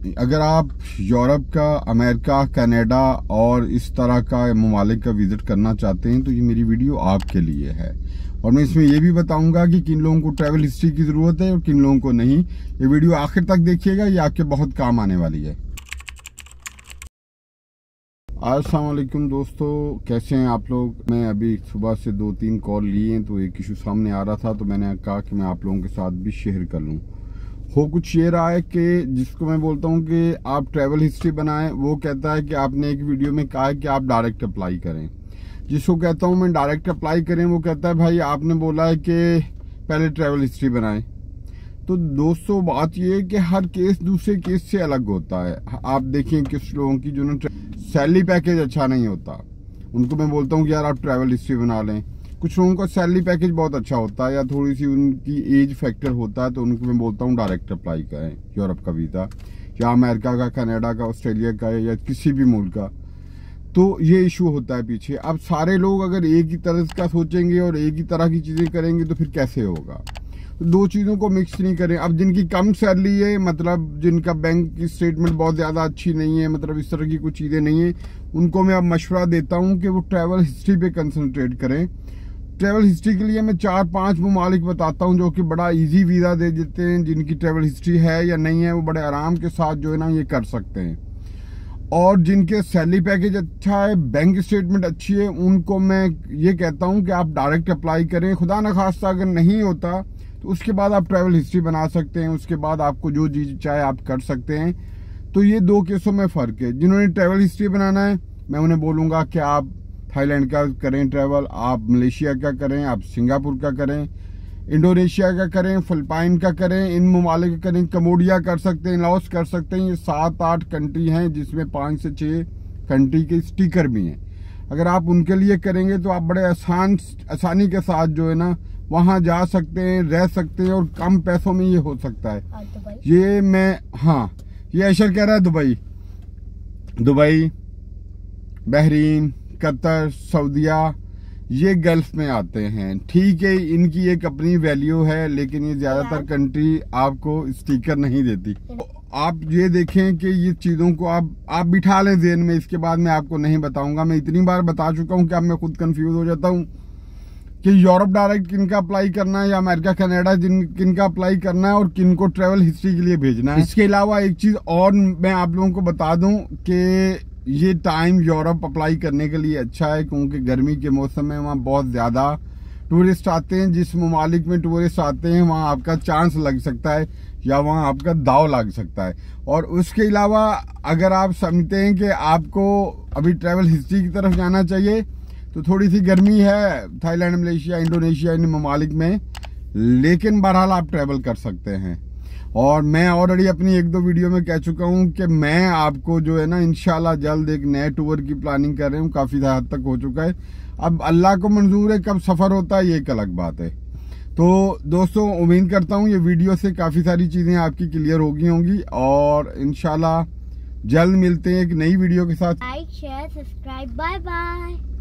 अगर आप यूरोप का, अमेरिका, कनाडा और इस तरह का ममालिक का विजिट करना चाहते हैं तो ये मेरी वीडियो आपके लिए है। और मैं इसमें ये भी बताऊंगा कि किन लोगों को ट्रैवल हिस्ट्री की ज़रूरत है और किन लोगों को नहीं। ये वीडियो आखिर तक देखिएगा, ये आपके बहुत काम आने वाली है। अस्सलाम वालेकुम दोस्तों, कैसे हैं आप लोग। मैं अभी सुबह से 2-3 कॉल लिए हैं तो एक इशू सामने आ रहा था तो मैंने कहा कि मैं आप लोगों के साथ भी शेयर कर लूं। हो कुछ ये रहा है कि जिसको मैं बोलता हूं कि आप ट्रैवल हिस्ट्री बनाएं, वो कहता है कि आपने एक वीडियो में कहा है कि आप डायरेक्ट अप्लाई करें। जिसको कहता हूं मैं डायरेक्ट अप्लाई करें, वो कहता है भाई आपने बोला है कि पहले ट्रैवल हिस्ट्री बनाएं। तो दोस्तों बात ये है कि हर केस दूसरे केस से अलग होता है। आप देखें कुछ लोगों की जिन्होंने सैलरी पैकेज अच्छा नहीं होता, उनको मैं बोलता हूँ कि यार आप ट्रैवल हिस्ट्री बना लें। कुछ लोगों का सैलरी पैकेज बहुत अच्छा होता है या थोड़ी सी उनकी एज फैक्टर होता है तो उनको मैं बोलता हूँ डायरेक्ट अप्लाई करें यूरोप का वीज़ा, या अमेरिका का, कनाडा का, ऑस्ट्रेलिया का या किसी भी मुल्क का। तो ये इशू होता है पीछे। अब सारे लोग अगर एक ही तरह का सोचेंगे और एक ही तरह की चीज़ें करेंगे तो फिर कैसे होगा। तो दो चीज़ों को मिक्स नहीं करें। अब जिनकी कम सैलरी है, मतलब जिनका बैंक की स्टेटमेंट बहुत ज़्यादा अच्छी नहीं है, मतलब इस तरह की कुछ चीज़ें नहीं है, उनको मैं अब मशवरा देता हूँ कि वो ट्रैवल हिस्ट्री पे कंसंट्रेट करें। ट्रैवल हिस्ट्री के लिए मैं 4-5 ममालिक बताता हूँ जो कि बड़ा इजी वीज़ा दे देते हैं। जिनकी ट्रैवल हिस्ट्री है या नहीं है वो बड़े आराम के साथ जो है ना ये कर सकते हैं। और जिनके सैलरी पैकेज अच्छा है, बैंक स्टेटमेंट अच्छी है, उनको मैं ये कहता हूँ कि आप डायरेक्ट अप्लाई करें। खुदा न खास्ता अगर नहीं होता तो उसके बाद आप ट्रैवल हिस्ट्री बना सकते हैं, उसके बाद आपको जो चीज़ चाहे आप कर सकते हैं। तो ये दो केसों में फ़र्क है। जिन्होंने ट्रैवल हिस्ट्री बनाना है मैं उन्हें बोलूँगा कि आप थाईलैंड का करें ट्रैवल, आप मलेशिया का करें, आप सिंगापुर का करें, इंडोनेशिया का करें, फिलिपाइन का करें, इन ममालिक का करें, कम्बोडिया कर सकते हैं, लाओस कर सकते हैं। ये 7-8 कंट्री हैं जिसमें 5 से 6 कंट्री के स्टिकर भी हैं। अगर आप उनके लिए करेंगे तो आप बड़े आसानी के साथ जो है ना वहाँ जा सकते हैं, रह सकते हैं और कम पैसों में ये हो सकता है। ये मैं ये अशर कह रहा है दुबई, बहरीन, कतर, सऊदिया, ये गल्फ में आते हैं। ठीक है, इनकी एक अपनी वैल्यू है लेकिन ये ज्यादातर कंट्री आपको स्टिकर नहीं देती। तो आप ये देखें कि ये चीजों को आप बिठा लें ज़हन में। इसके बाद मैं आपको नहीं बताऊंगा, मैं इतनी बार बता चुका हूं कि अब मैं खुद कंफ्यूज हो जाता हूं कि यूरोप डायरेक्ट किनका अप्लाई करना है या अमेरिका, कनाडा किनका अप्लाई करना है और किनको ट्रैवल हिस्ट्री के लिए भेजना है। इसके अलावा एक चीज और मैं आप लोगों को बता दूं कि ये टाइम यूरोप अप्लाई करने के लिए अच्छा है क्योंकि गर्मी के मौसम में वहाँ बहुत ज़्यादा टूरिस्ट आते हैं। जिस ममालिक में टूरिस्ट आते हैं वहाँ आपका चांस लग सकता है या वहाँ आपका दाव लग सकता है। और उसके अलावा अगर आप समझते हैं कि आपको अभी ट्रैवल हिस्ट्री की तरफ जाना चाहिए तो थोड़ी सी गर्मी है थाईलैंड, मलेशिया, इंडोनेशिया, इन ममालिक में, लेकिन बहरहाल आप ट्रैवल कर सकते हैं। और मैं ऑलरेडी अपनी 1-2 वीडियो में कह चुका हूं कि मैं आपको जो है ना इंशाल्लाह जल्द एक नए टूर की प्लानिंग कर रहे हूं। काफ़ी हद तक हो चुका है, अब अल्लाह को मंजूर है, कब सफ़र होता है ये एक अलग बात है। तो दोस्तों उम्मीद करता हूं ये वीडियो से काफ़ी सारी चीज़ें आपकी क्लियर हो गई होंगी और इंशाल्लाह जल्द मिलते हैं एक नई वीडियो के साथ। Like, share, subscribe, bye bye.